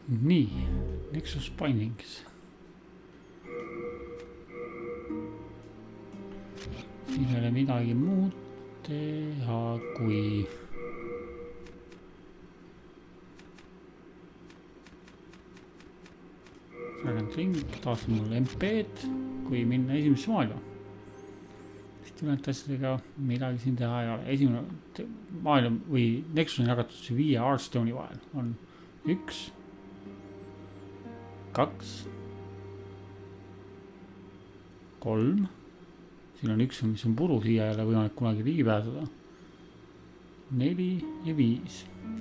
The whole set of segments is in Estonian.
nii, Nexus Bindings. Siin ei ole midagi muud teha, kui Fragment Link, taastab mulle MP-d, kui minna esimesse maailma. Sest ülejäänud asjadega midagi siin teha ei ole. Esimene maailm või Nexus on jagatud 5 Hearthstone'i vahel. On 1, 2, 3. Siin on 1, mis on puru, siia ei ole võimalik kunagi ligi pääseda. 4 ja 5.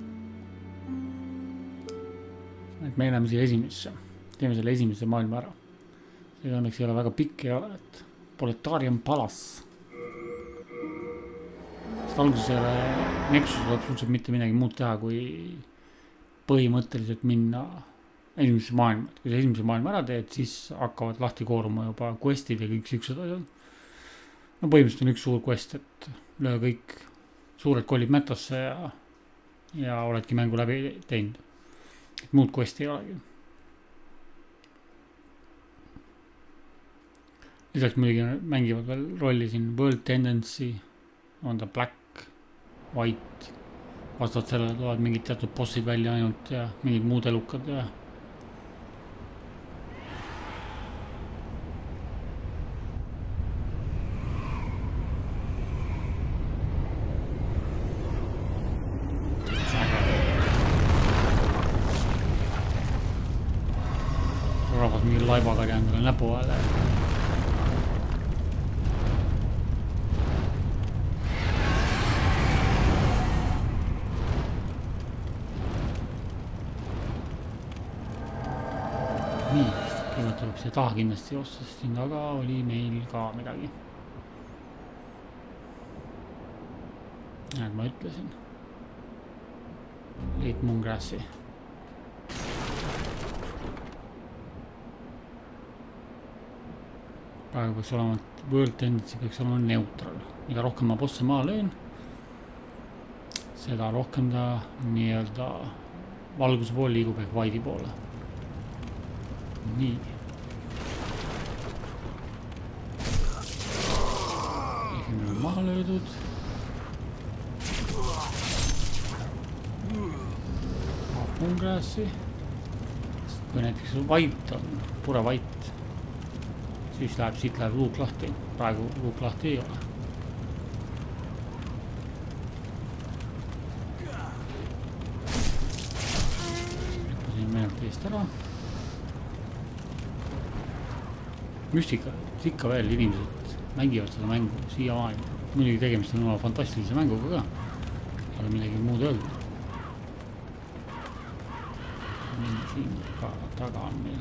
Et me läheme siia esimesse. Teeme selle esimese maailma ära. See õnneks ei ole väga pikk ja et Proletarium Palace. Sest alguses ei ole Nexus absoluutselt mitte midagi muud teha, kui põhimõtteliselt minna esimesse maailma. Kui sa esimese maailma ära teed, siis hakkavad lahti kooruma juba questid ja kõik siuksed asjad. No põhimõtteliselt on üks suur quest, et löö kõik suured kollid mätasse ja oledki mängu läbi teinud. Et muud questi ei olegi. Lisaks muidugi mängivad veel rolli siin World Tendency, on ta Black, White, vastavalt sellele tulevad mingid teatud bossid välja ainult ja mingid muud elukad ja rahvad mingi laivaga endale näpu vahele. Nii, kõigepealt tuleb see taha kindlasti joosta, sest siin taga oli meil ka midagi. Näed, ma ütlesin. Late Moongrassi. Praegu peaks olema, et World Tendency peaks olema neutral. Mida rohkem ma bosse maa löön, seda rohkem ta nii-öelda valguse pool liigub ehk White'i poole. Nii. Esimene on maha löödud. Moongrassi. Kui näiteks vait on, pure vait, siis läheb, siit läheb luuk lahti. Praegu luuk lahti ei ole. Lõppasin meelt eest ära. Müstika, ikka veel inimesed mängivad seda mängu siia maailma. Muidugi tegemist on oma fantastilise mänguga ka. Ei ole midagi muud öelda. Nii, siin ka taga on meil.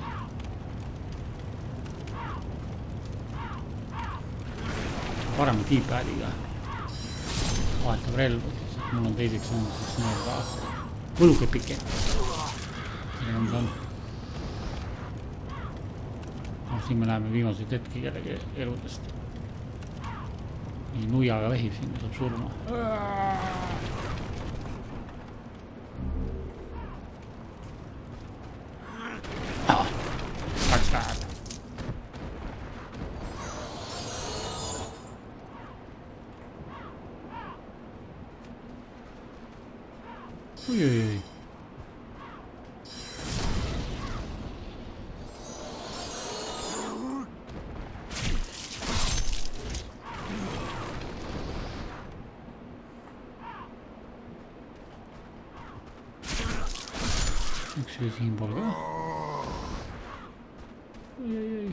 Parema keypadiga vahetab relva, sest mul on teiseks on siis nii-öelda võlukepike. Sellega mis on. Siin me läheme viimaseid hetki kellegi eludest. Nii nuiaga vehib siin, saab surma. Kaks läheb. Oi. Üks või siin pool ka. Oi.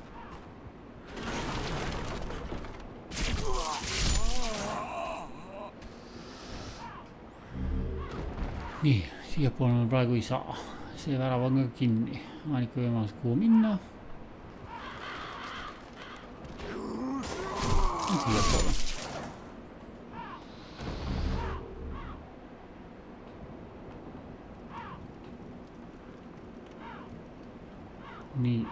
Nii, siia poole me praegu ei saa. See värav on ka kinni. Ainuke võimalus kuhu minna. Siia poole. Nii.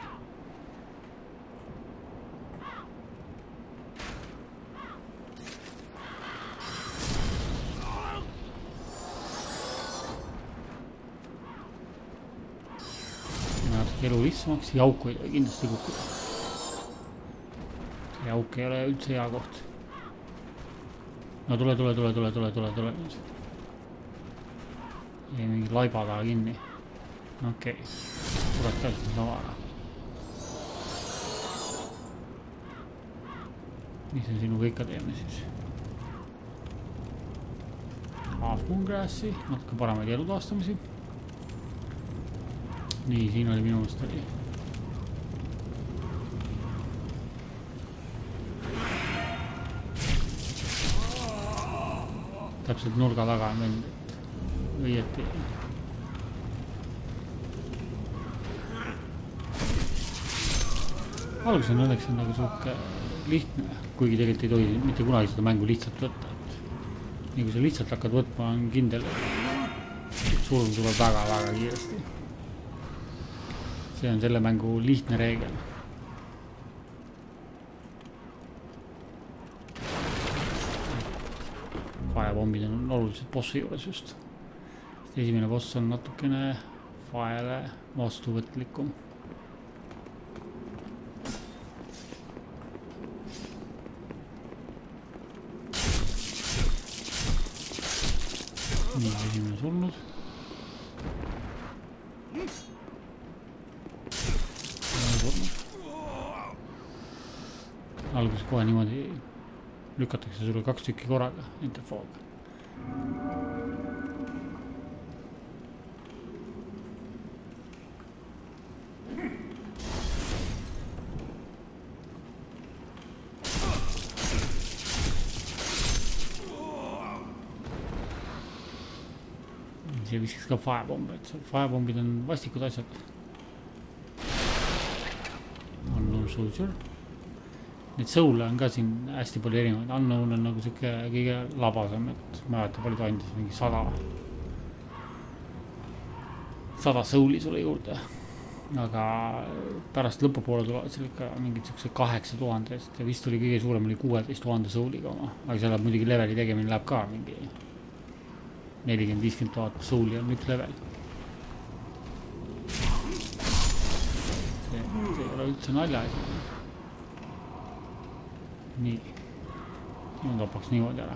elu lihtsamaks, ja auku ei tohi kindlasti kukkuda. See auk ei ole üldse hea koht. No tule. Ei mingi laiba taha kinni. Okei. Tuled ka siis lavara. Mis me sinuga ikka teeme siis? Half Moon Grassi, natuke paremaid elutaastamisi. Nii, siin oli minu mõist oli. Täpselt nurga taga on veel õieti. Alguses on õnneks nagu suhke lihtne, kuigi tegelikult ei tohi mitte kunagi seda mängu lihtsalt võtta. Nii kui sa lihtsalt hakkad võtma, on kindel, et surm tuleb väga kiiresti. See on selle mängu lihtne reegel. Firepombid on oluliselt bossi juures just. Esimene boss on natukene Fire'le vastuvõtlikum. Nii, esimene surnud. Alguses kohe niimoodi lükatakse sulle 2 tükki korraga, interfoog. See viskaks ka firebombe, et firebombid on vastikud asjad. Unknown Soldier. Need soul'e on ka siin hästi palju erinevaid. Unknown on nagu siuke kõige labasem, et ma ei palju ta andis mingi 100 soul'i sulle juurde. Aga pärast lõpupoole tulevad seal ikka mingid siukse 8000 eest ja vist oli kõige suurem oli 16 000 soul'iga oma. Aga seal läheb muidugi leveli tegemine läheb ka mingi 40-50 000 soul'i on üks level. See ei ole üldse nalja asi. Nii. Ma topaks niimoodi ära.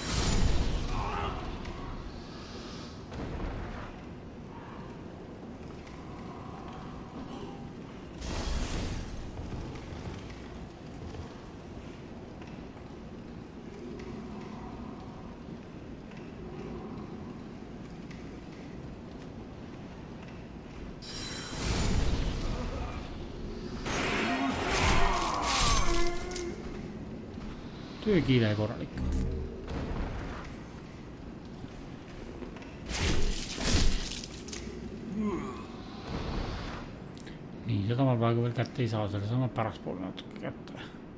Töökiile korralik. Nii, seda ma praegu veel kätte ei saa, selle saame pärast poole natuke kätte.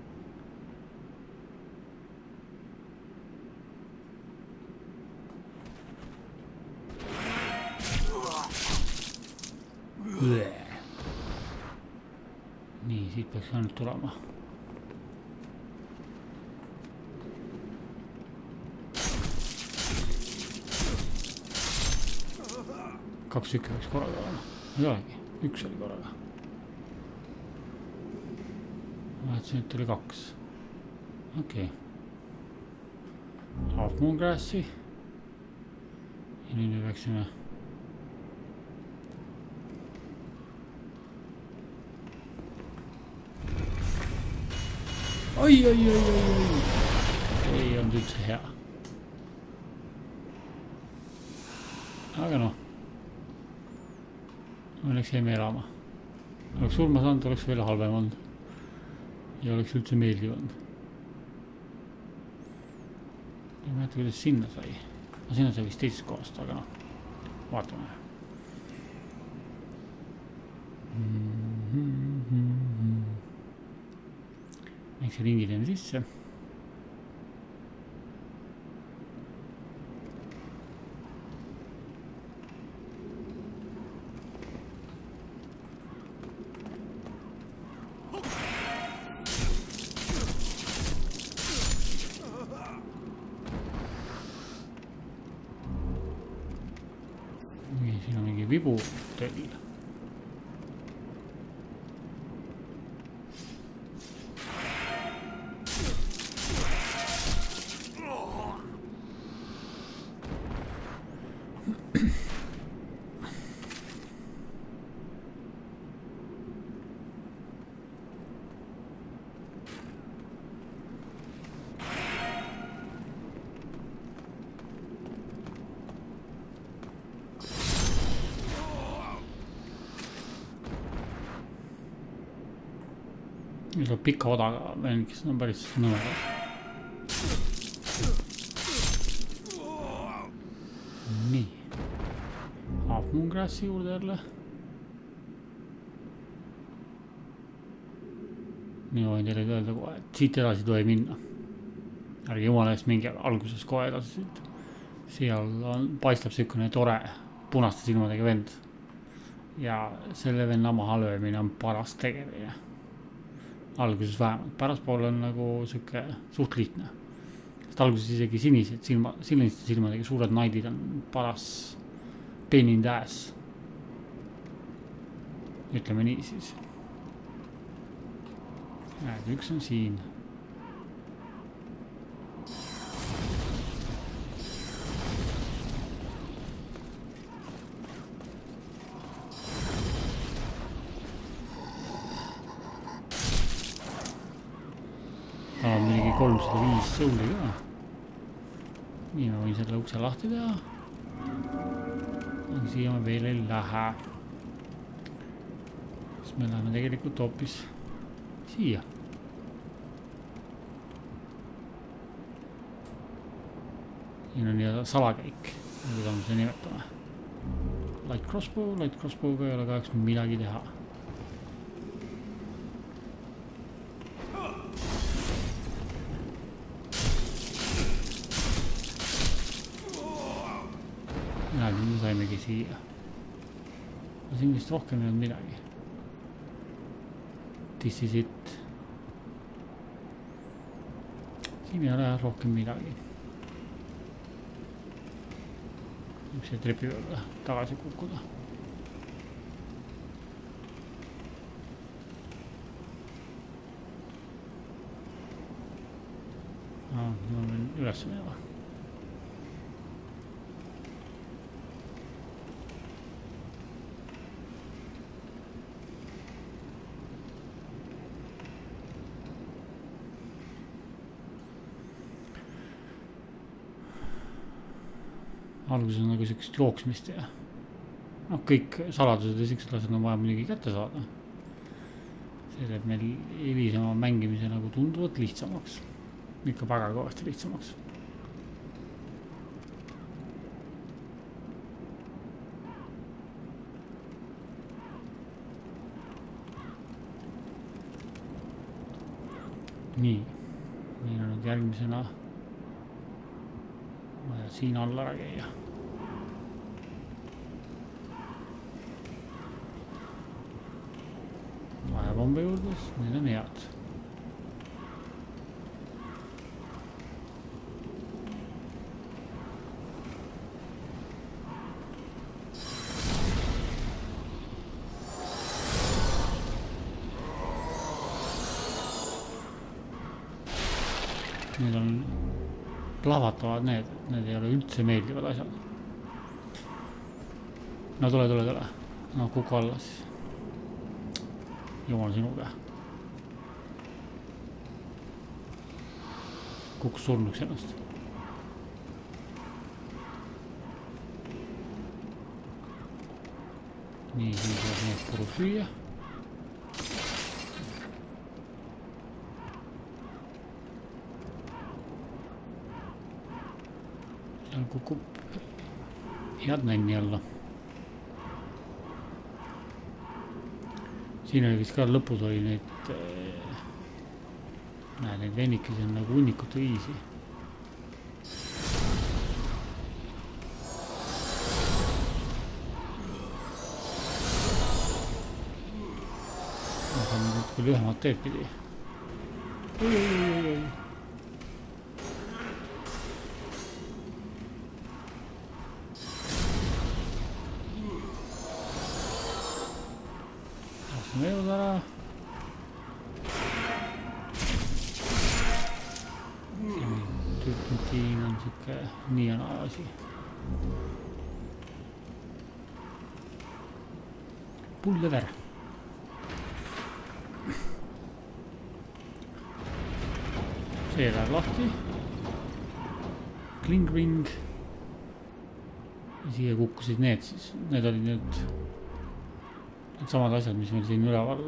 Nii, siit peaks ainult tulema. Kaks tükki võiks korraga olema. Ei olegi, üks oli korraga. Vahetsin, et oli 2. Okei. Half Moon Grassi. Ja nüüd me peaksime... Oi! Ei olnud üldse hea. Aga noh. Õnneks jäime elama. Oleks surma saanud, oleks veel halvem olnud. Ja oleks üldse meeldiv olnud. Ei mäleta, kuidas sinna sai. No sinna sai vist teisest kohast, aga noh. Vaatame. Eks see ringi teeme sisse. Siin on mingi vibu tõll. See on pika odaga veel, kes on päris nõmerad. Nii. Half-moon-grassi juurde jälle. Nii võin teile öelda kohe, et siit edasi tohi minna. Ärge jumala eest mingi alguses kohe edasi siit. Seal paistab sükune tore punaste silmadega vend. Ja selle venna maha löömine on paras tegevine. Alguses vähemalt. Päraspool on nagu süke suht lihtne. Sest alguses isegi sinised silmadega suured naidid on paras pain ass. Ütleme nii siis. Üks on siin. Tal on mingi 305 souli ka. Nii ma võin selle ukse lahti teha. Aga siia me veel ei lähe. Siis me läheme tegelikult hoopis siia. Siin on nii salakäik, mida me seda nimetame. Light crossbow'ga ei ole kahjuks midagi teha. Nüüd saimegi siia. Siin vist rohkem ei olnud midagi. This is it. Siin ei ole rohkem midagi. Üks see trepi peale tagasi kukkuda. Ma võin üles minema. Alguses on nagu sellist jooksmist ja kõik saladused ja sellised asjad on vaja muidugi kätte saada. See teeb meil hilisema mängimise nagu tunduvalt lihtsamaks. Ikka väga kõvasti lihtsamaks. Nii. Meil on nüüd järgmisena vaja siin alla ära käia. Vaevambe juurdes, need on head. Need on plahvatavad need ei ole üldse meeldivad asjad. No tule. No kuku alla siis. Jumal sinuga. Kuks surnuks ennast. Nii, siin saab need puru süüa. Seal kukub head nänni alla. Siin oli vist ka lõpus oli need need vennikesi on nagu hunnikute viisi. Ma saan nüüd küll lühemad teed pidi. Meelud ära. Tüüpintiin on siuke nii on asi. pullever. See läheb lahti. Kling-ring. Ja siia kukkusid need siis. Need olid need samad asjad, mis meil siin üleval.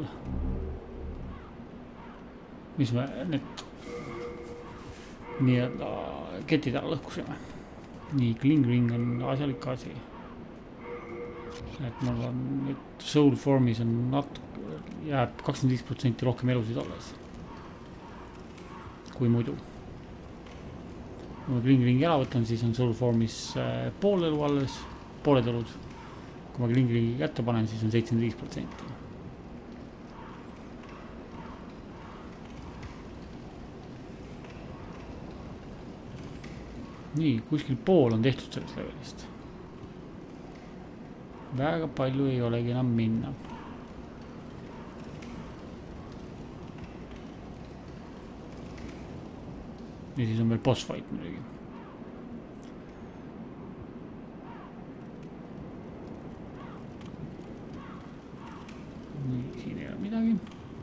Mis me need nii-öelda ketid ära lõhkusime. Nii, Kling-ring on asjalik asi. Et mul on nüüd Soul Formis on jääb 25% rohkem elusid alles kui muidu. Kui ma Kling-ringi ära võtan, siis on Soul Formis pool elu alles, pooled elud. Kui ma Kling-ringi kätte panen, siis on 75%. Nii, kuskil pool on tehtud sellest levelist. Väga palju ei olegi enam minna. Ja siis on veel boss fight muidugi. Nii, siin ei ole midagi.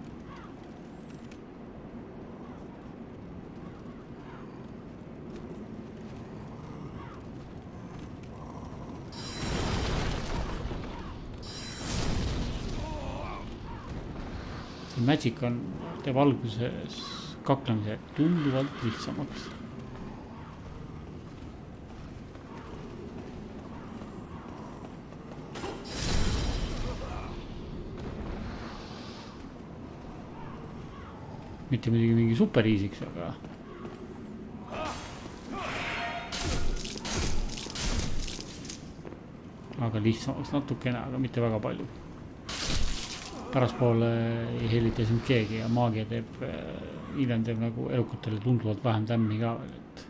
Magic on, teeb alguses kaklemise tunduvalt lihtsamaks. Mitte muidugi mingi super easy'ks, aga lihtsamaks natukene, aga mitte väga palju. Päraspoole ei helita sind keegi ja maagia teeb, hiljem teeb nagu elukatele tunduvalt vähem tämmi ka veel, et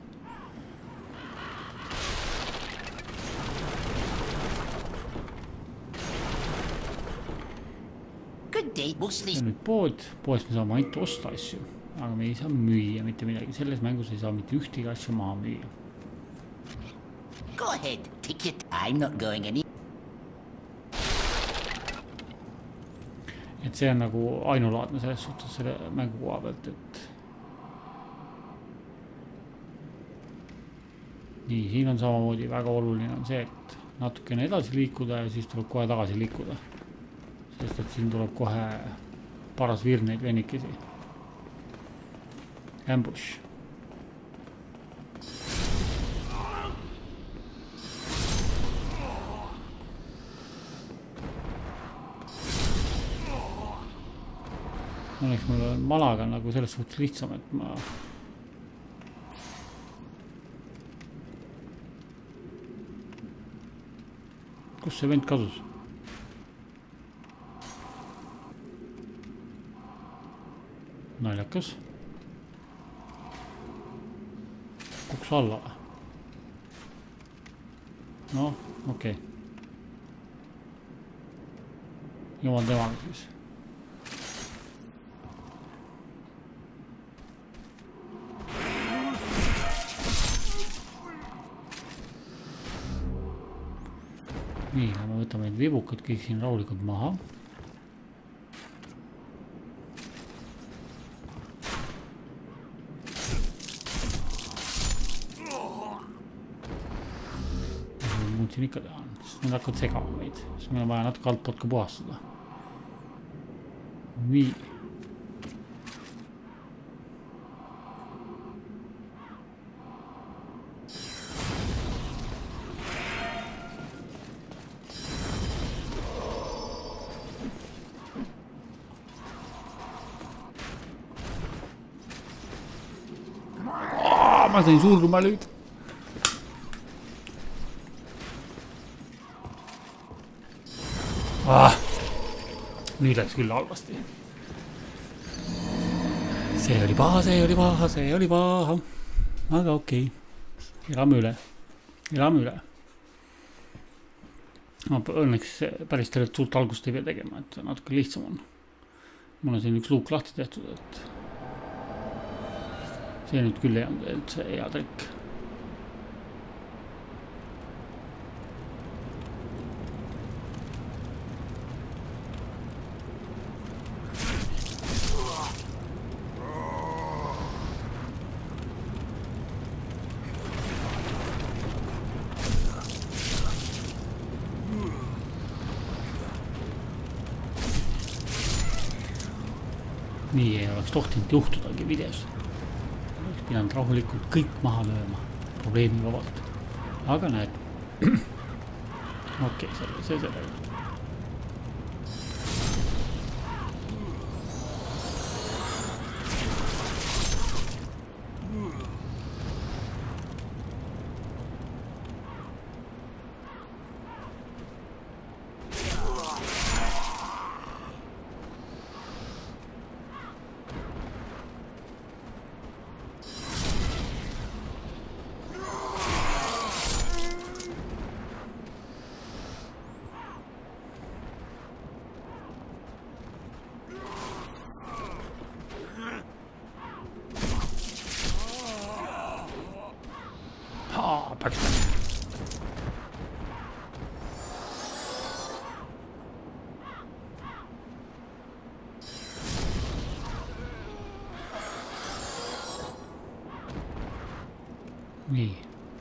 ja nüüd poest me saame ainult osta asju, aga me ei saa müüa mitte midagi, selles mängus ei saa mitte ühtegi asju maha müüa. Go ahead, take it, I'm not going any. Et see on nagu ainulaadne selles suhtes selle mängu koha pealt, et nii, siin on samamoodi väga oluline on see, et natukene edasi liikuda ja siis tuleb kohe tagasi liikuda, sest et siin tuleb kohe paras virneid vennikesi. Ambush. Õnneks mul on malaga nagu selles suhtes lihtsam, et ma kus see vend kasus? Naljakas. Kuks alla. No, okei. Jumal temaga siis. Nii, me võtame need vibukad kõik siin rahulikult maha. Muutsin ikka teha, sest need hakkavad segama meid, sest meil on vaja natuke altpoolt ka puhastada. Nii. Ma sain surma nüüd. Nüüd läks küll halvasti. See oli paha, see oli paha, see oli paha. Aga okei. Elame üle. Elame üle. Õnneks päris tervet suurt algust ei pea tegema, et natuke lihtsam on. Mul on siin üks luuk lahti tehtud, et see nüüd küll ei olnud üldse hea trikk. nii ei oleks tohtinud juhtudagi videos. Oleks pidanud rahulikult kõik maha lööma probleemi vabalt. Aga näed. Okei, see sellega. Peaks nii.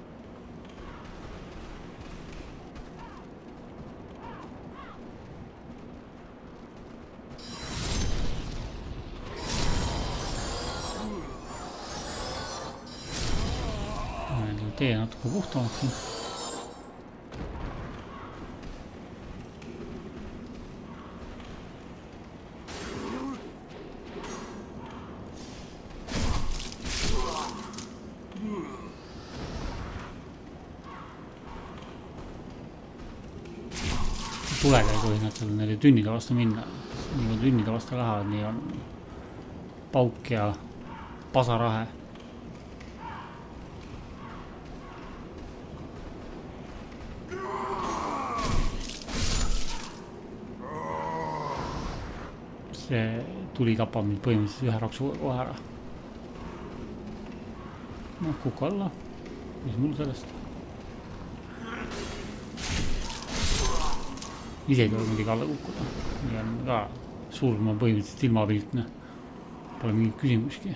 Tee natuke puhtamaks siin. Tulega ei tohi nad seal neile tünnide vastu minna. Nii kui tünnide vastu lähevad, nii on pauk ja pasarahe. See tuli tapab mind põhimõtteliselt ühe raksu kohe ära. No, kuku alla. Mis mul sellest? Ise ei ole muidugi alla kukkuda. Nii on ka surma põhimõtteliselt ilmapiltne. Pole mingit küsimuski.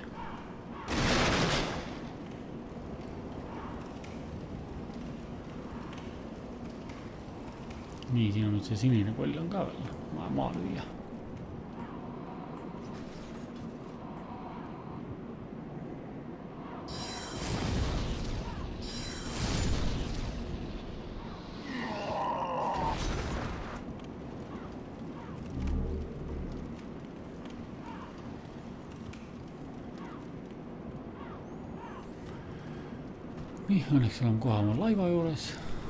Nii, siin on nüüd see sinine koll on ka veel. Maa lüüa. Nii, õnneks oleme kohe oma laiva juures.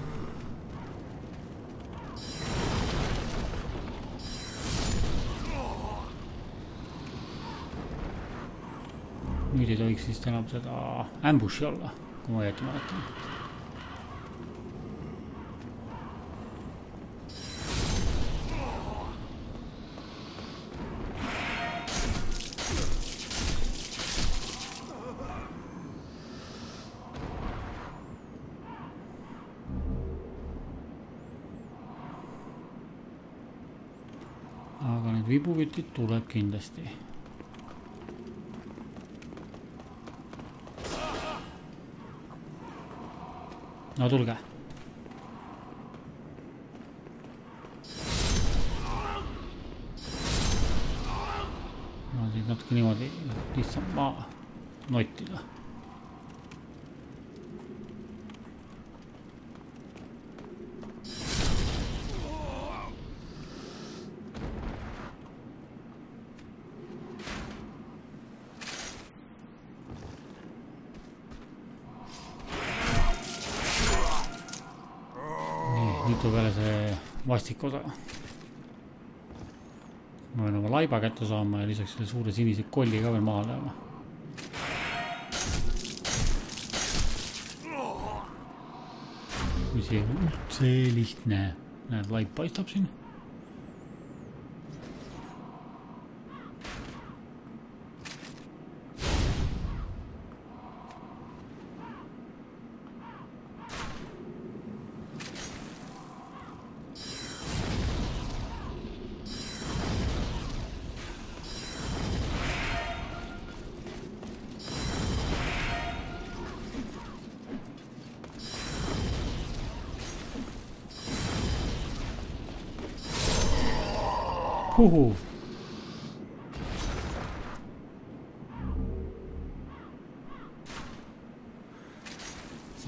Nüüd ei tohiks vist enam seda ambushi olla, kui ma õieti mäletan. Aga need vibukütid tuleb kindlasti. No tulge. Ma teid natuke niimoodi lihtsam maa nottida. Nüüd tuleb jälle see vastik osa. Ma pean oma laiba kätte saama ja lisaks selle suure sinise kolli ka veel maha lööma. Mis ei üldse lihtne. Näed, laib paistab siin.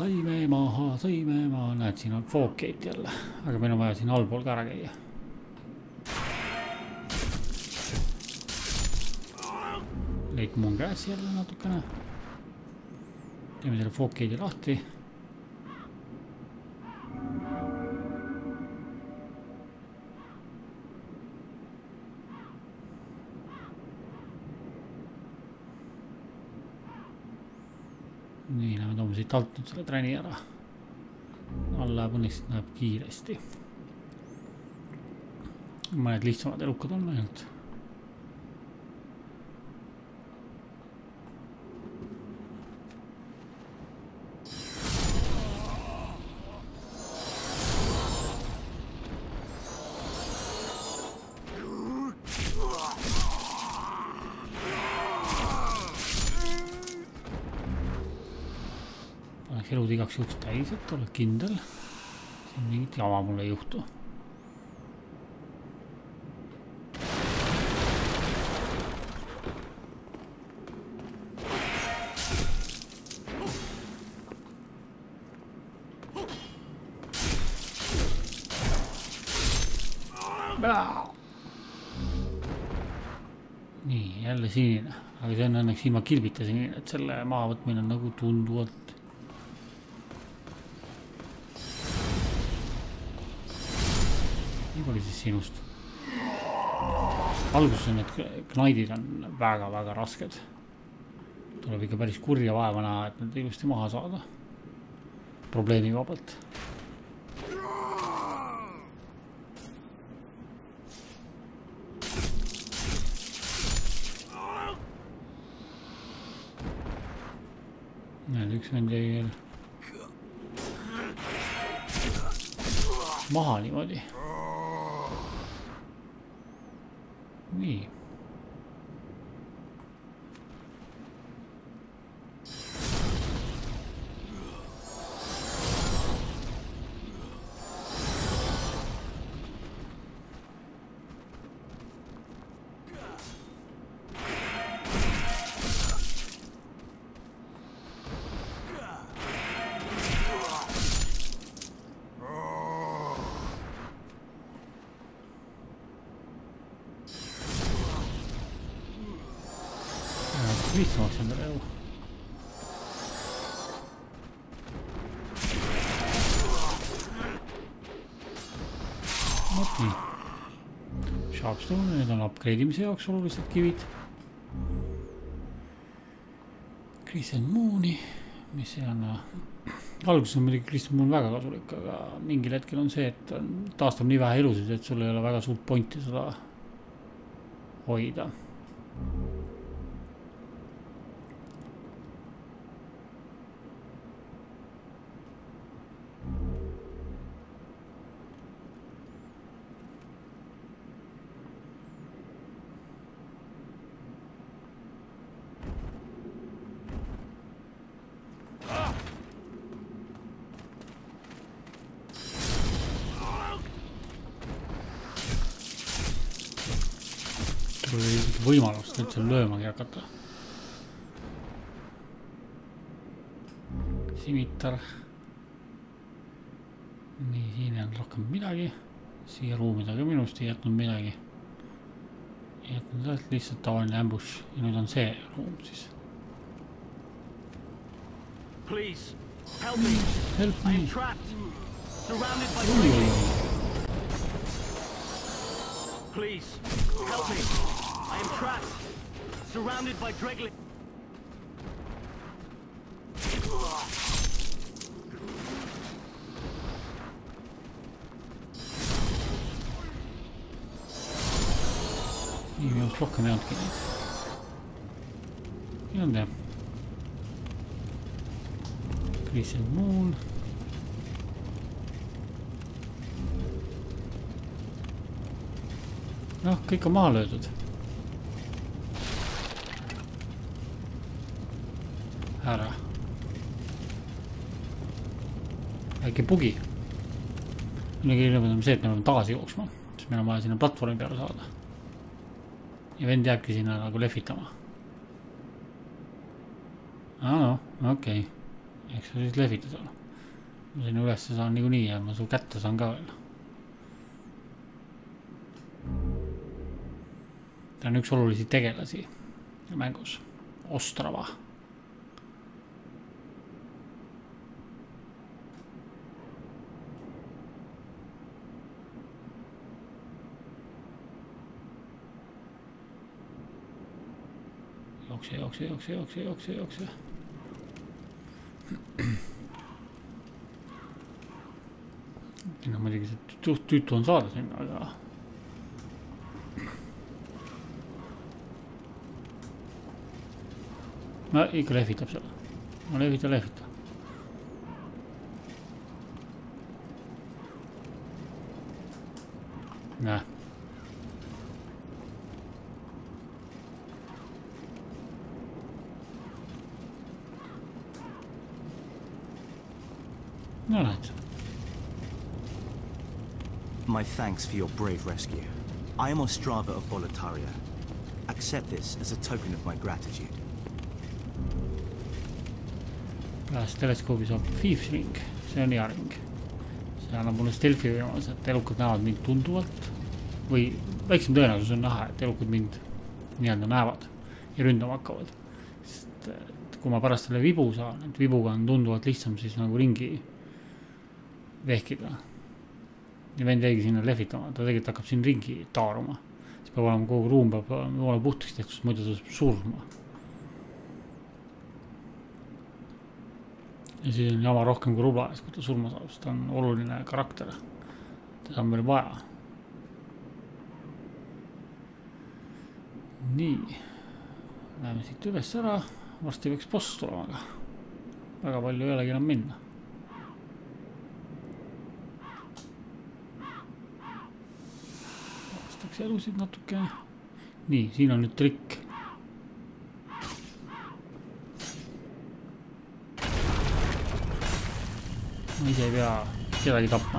saime maha, sõime maha. Näed, siin on Foggate jälle. Aga meil on vaja siin allpool ka ära käia. Leik muu on käes jälle natukene. Teeme selle Foggate'i lahti. Nii, lähme toome siit alt nüüd selle träni ära. All läheb õnneks, läheb kiiresti. Mõned lihtsamad elukad on ainult. Elud igaks juhuks täis, et ole kindel. Siin mingit jama mul ei juhtu. Nii, jälle sinine. Aga see on õnneks ilma kilbita sinine, et selle maha võtmine on nagu tunduvalt. Oli siis sinust. Alguses on need knaidid on väga rasked. Tuleb ikka päris kurja vaeva näha, et need ilusti maha saada. Probleemi vabalt. Näed, üks vend jäi veel maha niimoodi. Nii. Lihtsamaks endale elu. Nii. Sharpstone, need on upgrade'imise jaoks olulised kivid. Crescent Mooni, mis ei anna. Alguses on muidugi Crescent Moon väga kasulik, aga mingil hetkel on see, et taastab nii vähe elusid, et sul ei ole väga suurt pointi seda hoida. Võimalust üldse löömagi hakata. Simitar. Nii, siin ei olnud rohkem midagi. Siia ruumida ka minust ei jätnud midagi. Ei jätnud lihtsalt tavaline ambush. Ja nüüd on see ruum siis. Please, help me. Help me. I am trapped. Surrounded by dragons. Please, help me. I am trapped, surrounded by Dreglings. Nii, minust rohkem ei andki neid. Ei olnud jah. Crescent Moon. Noh, kõik on maha löödud. Ära. Väike bugi. Millegi erinevalt on see, et me peame tagasi jooksma, sest meil on vaja sinna platvormi peale saada. Ja vend jääbki sinna nagu lehvitama. No, okei. Eks sa siis lehvita seal. Ma sinna üles saan niikuinii ja ma su kätte saan ka veel. Ta on üks olulisi tegelasi mängus. Ostrava. Jookse. No muidugi see tüütu on saada sinna, aga no ikka lehvitab seda. No lehvita. Näe. No näed. My thanks for your brave rescue. I am Ostrava of Boletaria. Accept this as a token of my gratitude. Pärast teleskoobi saab Thieves ring, see on hea ring. See annab mulle stealthi võimalus, et elukad näevad mind tunduvalt või väiksem tõenäosus on näha, et elukad mind nii-öelda näevad ja ründama hakkavad. Sest kui ma pärast selle vibu saan, et vibuga on tunduvalt lihtsam siis nagu ringi vehkida. Ja vend jäigi sinna lehvitama, ta tegelikult hakkab siin ringi taaruma. See peab olema kogu ruum, peab olema puhtaks tehtud, muidu ta saab surma. Ja siis on jama rohkem kui rubla ees, kui ta surma saab, sest ta on oluline karakter. Teda on meil vaja. Nii. Läheme siit üles ära. Varsti võiks boss tulema, aga väga palju ei olegi enam minna. Vastaks elusid natuke. Nii, siin on nüüd trikk. Ma ise ei pea kedagi tapma.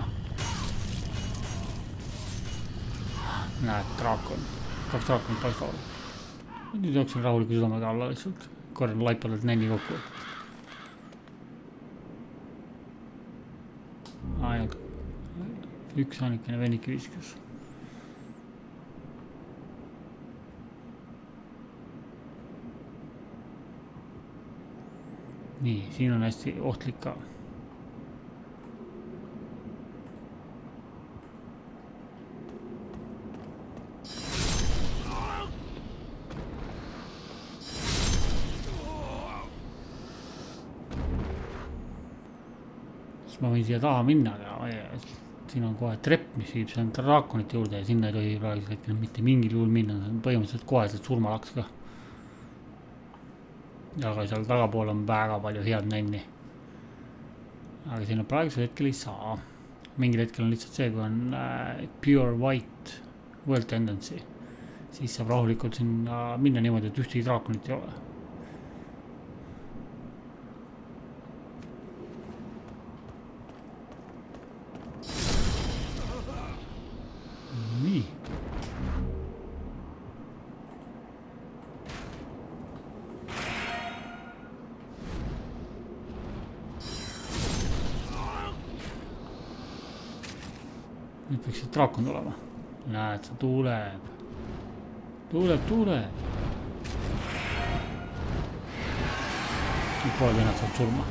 Näed, draakon. 2 draakonit paistavad. Nüüd jooksin rahuliku südamega alla lihtsalt. Korran laipadelt nänni kokku. Ainult üks ainikene veniki viskas. Nii, siin on hästi ohtlik ka. Ma võin siia taha minna, aga siin on kohe trepp, mis viib seal draakonite juurde ja sinna ei tohi praegusel hetkel mitte mingil juhul minna. See on põhimõtteliselt koheselt surmalaks ka. Aga seal tagapool on väga palju head nänni. Aga sinna praegusel hetkel ei saa. Mingil hetkel on lihtsalt see, kui on pure white world tendency. Siis saab rahulikult sinna minna niimoodi, et ühtegi draakonit ei ole. Nii. Nüüd võiks see draakon tulema. Näed, see tuleb. Tuleb. Nüüd poole vennad saab surma.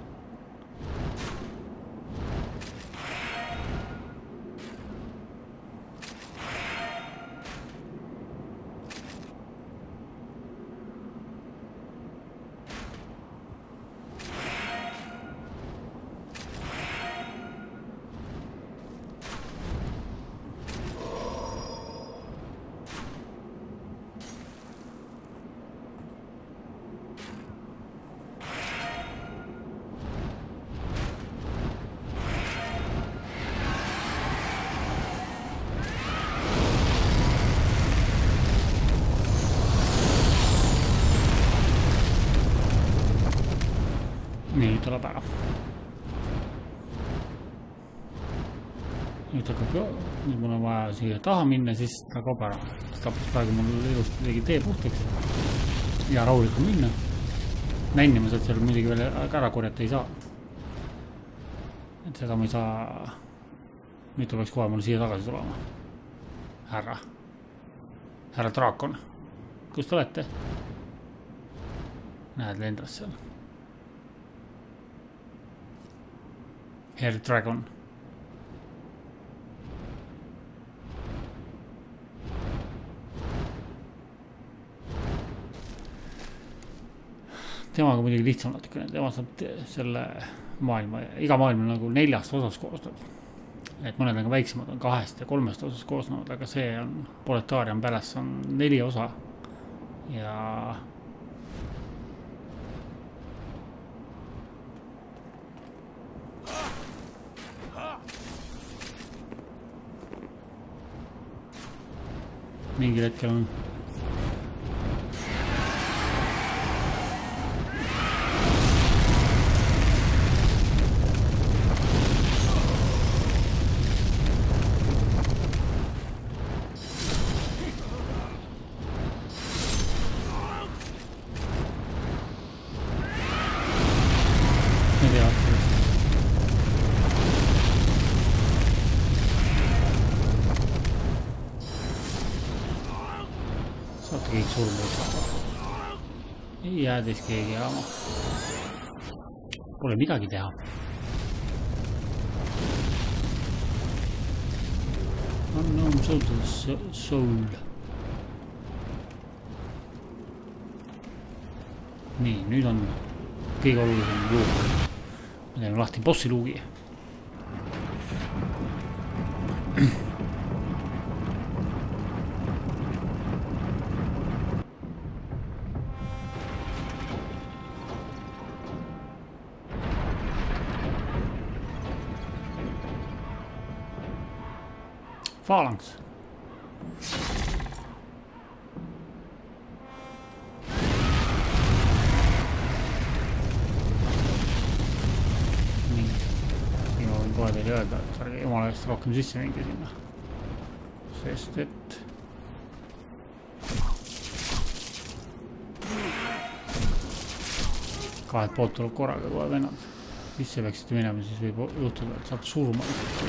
Nii, tuleb ära. Nüüd mul on vaja siia taha minna, siis ta kaob ära. Tappis praegu mul ilusti tegi tee puhtaks. Ja rahulikult minna. nänni ma sealt seal muidugi veel ära korjata ei saa. Et seda ma ei saa. Nüüd ta peaks kohe mulle siia tagasi tulema. Härra Draakon. Kus te olete? Näed lendas seal. Herr Dragon. Temaga muidugi lihtsam natukene. Tema saab selle maailma. Iga maailm on nagu 4 osas koosneb. Et mõned on ka väiksemad, on 2 ja 3 osas koosnevad, aga see on Boletarian Palace on 4 osa ja mingil hetkel on ei jäädes keegi jaama. Pole midagi teha. Unknown soul. Nii, nüüd on kõige olulisem luuk. Me teeme lahti bossi luugi. Phalanx. Nii. Siin ma võin kohe teile öelda, et ärge jumala eest rohkem sisse mingi sinna. Sest et kahed poolt tuleb korraga kohe vennad. Sisse peaksite minema, siis võib juhtuda, et saate surma.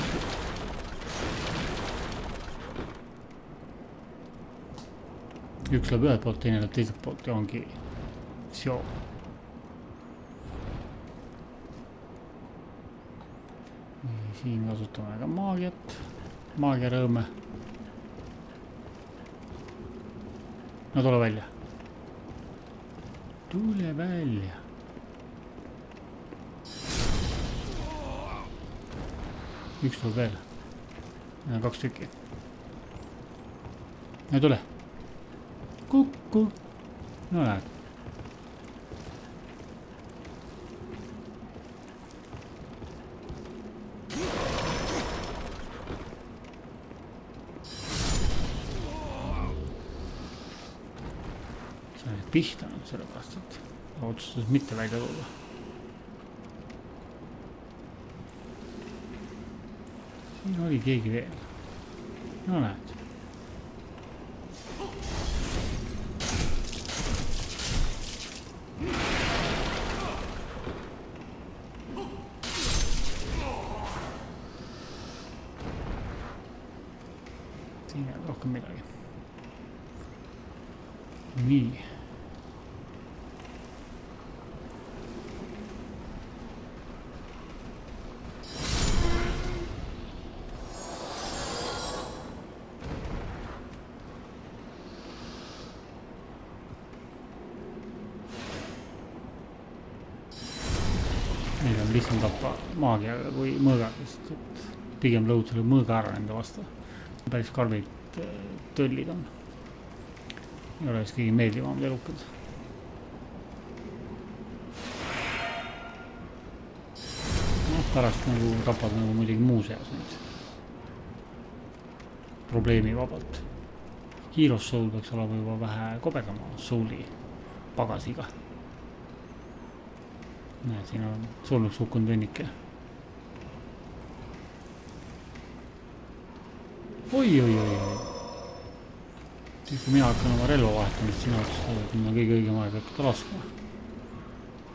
Üks läheb ühelt poolt, teine läheb teiselt poolt ja ongi seo. Siin kasutame ka maagiat, maagiarõõme. No tule välja. Tule välja. Üks tuleb veel. 2 tükki. No tule. Kukku. No näed. Sa oled pihtanud sellepärast, et otsustas mitte välja tulla. Siin oli keegi veel. No näed. Rohkem midagi. Nii. Neid on lihtsam tappa maagiaga kui mõõgaga, sest et pigem lõud selle mõõga ära nende vastu. Päris karmid töllid on. Ei ole kõige meeldivamad elukad. No, pärast nagu tapad nagu muidugi muu seas neid. Probleemi vabalt. Heroes Soul peaks olema juba vähe kobedama Souli pagasiga. Näed, siin on surnuks hukkunud vennike. Oi. Siis kui mina hakkan oma relva vahetamist, sina otsustad, et minna kõige õigem aeg hakata laskma.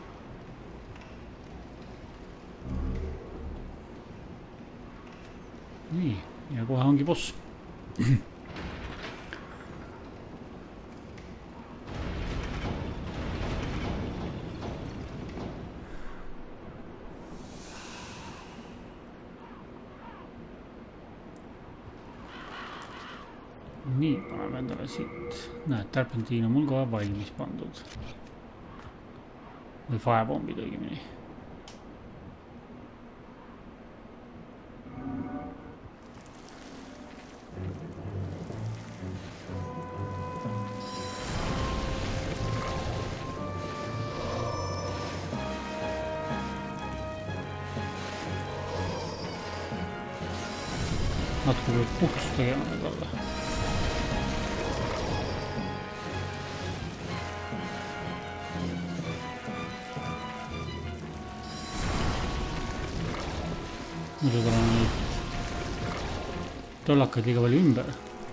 nii, ja kohe ongi boss. nii, paneme endale siit. Näed, tärpentiin on mul kohe valmis pandud. Või firebombid õigemini. Natuke võib puhtust tegema nüüd olla. Muidu tal on neid tollakaid liiga palju ümber.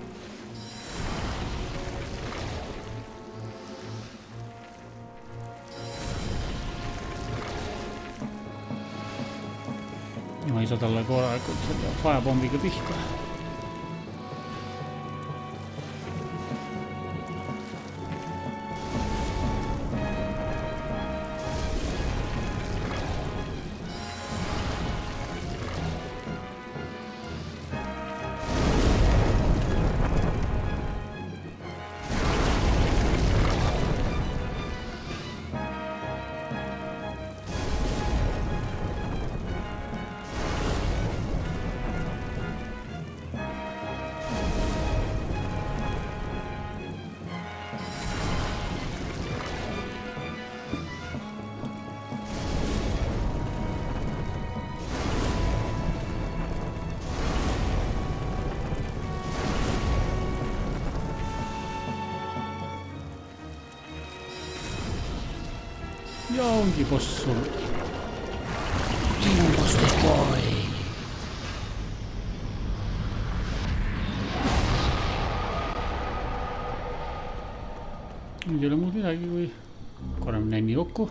Ja ma ei saa talle korralikult selle firebomb'iga pihta. Ja ongi boss sul. Impostus boy. Nüüd ei ole muud midagi kui korrame nänni kokku.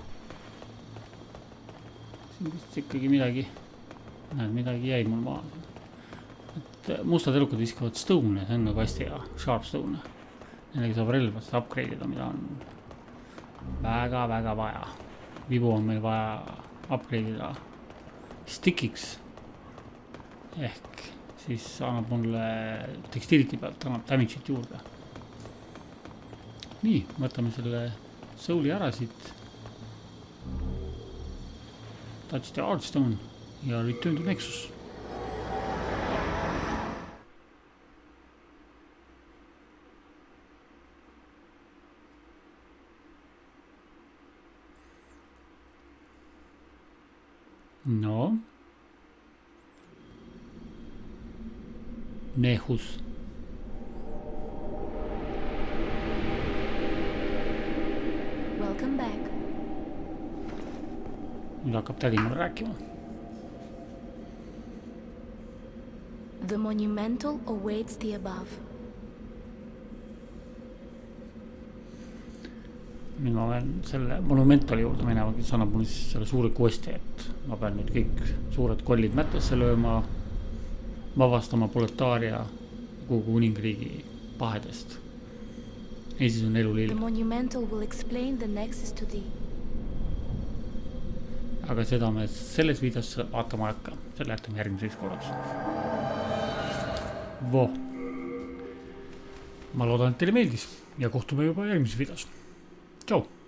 Siin vist ikkagi midagi. Näed, midagi jäi mul maa. Et mustad elukad viskavad stone, see on nagu hästi hea. Sharp stone. Nendega saab relvast upgrade'ida, mida on väga vaja. Vibu on meil vaja upgrade'ida stickiks. Ehk siis annab mulle tekstiiliti pealt, annab damage'it juurde. Nii, võtame selle souli ära siit. Touch the Artstone ja Return to Nexus. No. Nehus. Welcome back. Nüüd hakkab tädi mulle rääkima. The monumental awaits the above. Nüüd ma olen selle monumentali juurde minema, kes annab mulle siis selle suure questi, et ma pean nüüd kõik suured kollid mättesse lööma, vabastama Boletaria kogu kuningriigi pahedest. Ja siis on elulill. The monumental will explain the nexus to thee. Aga seda me selles videos vaatama ei hakka. Selle jätame järgmiseks korraks. Voh. Ma loodan, et teile meeldis ja kohtume juba järgmises videos. Tšau!